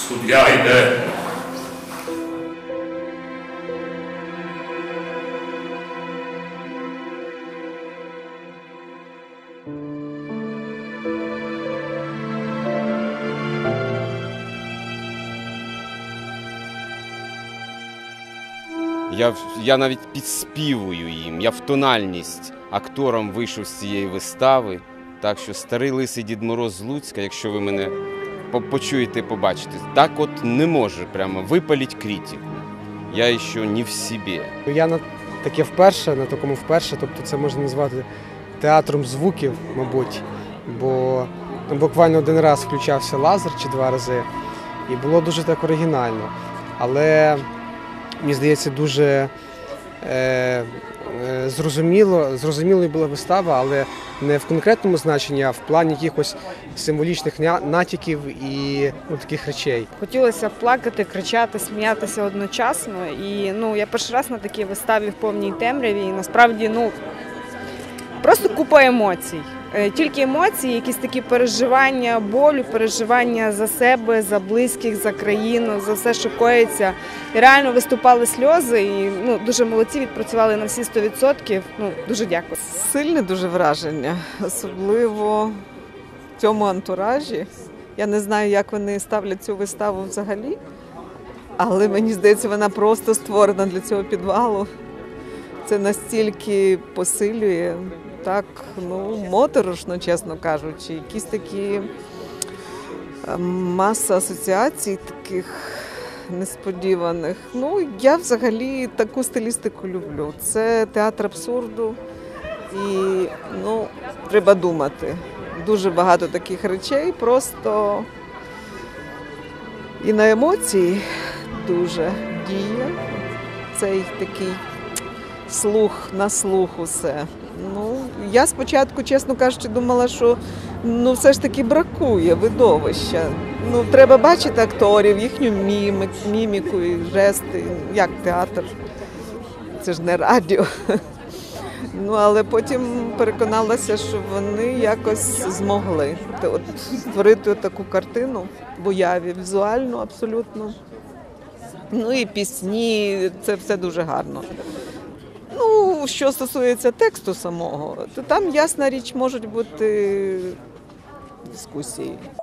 Суддя йде. Я навіть підспівую їм, я в тональність актором вийшов з цієї вистави. Так що старий лисий Дід Мороз з Луцька, якщо ви мене почуєте, побачите, так от не може прямо випалить критику. Я ще не в собі. Я на таке вперше, на такому вперше, тобто це можна назвати театром звуків, мабуть, бо буквально один раз включався лазер чи два рази, і було дуже так оригінально. Але, мені здається, дуже зрозумілою була вистава, але не в конкретному значенні, а в плані якихось символічних натяків і таких речей. Хотілося плакати, кричати, сміятися одночасно. І я перший раз на такій виставі в повній темряві. І насправді просто купа емоцій. Тільки емоції, якісь такі переживання болю, переживання за себе, за близьких, за країну, за все, що коїться. І реально виступали сльози, і дуже молодці, відпрацювали на всі 100%. Дуже дякую. Сильне дуже враження, особливо в цьому антуражі. Я не знаю, як вони ставлять цю виставу взагалі, але мені здається, вона просто створена для цього підвалу. Це настільки посилює. Так, моторошно, чесно кажучи, якісь такі маса асоціацій таких несподіваних. Я взагалі таку стилістику люблю. Це театр абсурду і, треба думати. Дуже багато таких речей, просто і на емоції дуже діє. Цей такий слух на слух усе. Я спочатку, чесно кажучи, думала, що все ж таки бракує видовища. Треба бачити акторів, їхню міміку і жести, як театр. Це ж не радіо. Але потім переконалася, що вони якось змогли створити таку картину в уяві, візуально абсолютно. І пісні, це все дуже гарно. Що стосується тексту самого, то там, ясна річ, можуть бути дискусії.